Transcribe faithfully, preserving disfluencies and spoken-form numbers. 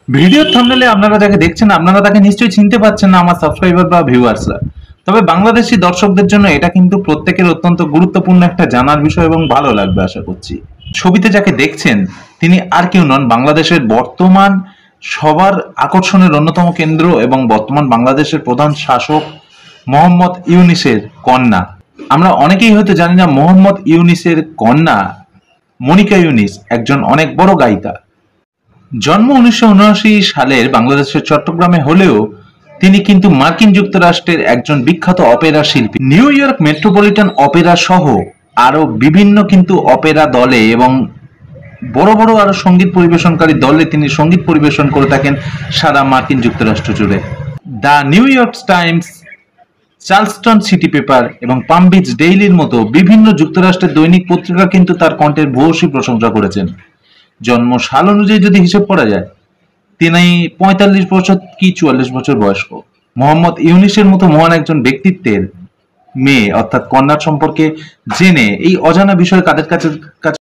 ভিডিওর থাম্বনেলে আপনারা যাকে দেখছেন আপনারা তাকে নিশ্চয়ই চিনতে পারছেন না, আমার সাবস্ক্রাইবার বা ভিউয়ার্সরা। তবে বাংলাদেশি দর্শকদের জন্য এটা কিন্তু প্রত্যেকের অত্যন্ত গুরুত্বপূর্ণ একটা জানার বিষয় এবং ভালো লাগবে আশা করছি। ছবিতে যাকে দেখছেন তিনি আর কেউ নন, বাংলাদেশের বর্তমান সবার আকর্ষণের অন্যতম কেন্দ্র এবং বর্তমান বাংলাদেশের প্রধান শাসক মোহাম্মদ ইউনিসের কন্যা। আমরা অনেকেই হয়তো জানি না মোহাম্মদ ইউনিসের কন্যা মনিকা ইউনিস একজন অনেক বড় গায়িকা। জন্ম উনিশশো উনআশি সালের বাংলাদেশের চট্টগ্রামে হলেও তিনি কিন্তু মার্কিন যুক্তরাষ্ট্রের একজন বিখ্যাত অপেরা শিল্পী। নিউ ইয়র্ক মেট্রোপলিটন অপেরা সহ আরো বিভিন্ন কিন্তু অপেরা দলে এবং বড় বড় আরো সঙ্গীত পরিবেশনকারী দলে তিনি সঙ্গীত পরিবেশন করে থাকেন সারা মার্কিন যুক্তরাষ্ট্র জুড়ে। The New York Times, Charleston city paper এবং পাম বিচ ডেইলির মতো বিভিন্ন যুক্তরাষ্ট্রের দৈনিক পত্রিকা কিন্তু তার কণ্ঠের ভূয়সী প্রশংসা করেছেন। জন্ম সাল অনুযায়ী যদি হিসেব করা যায় তিনি পঁয়তাল্লিশ বছর কি চুয়াল্লিশ বছর বয়স্ক। মোহাম্মদ ইউনিসের মতো মহান একজন ব্যক্তিত্বের মেয়ে অর্থাৎ কন্যার সম্পর্কে জেনে এই অজানা বিষয় কাদের কাছে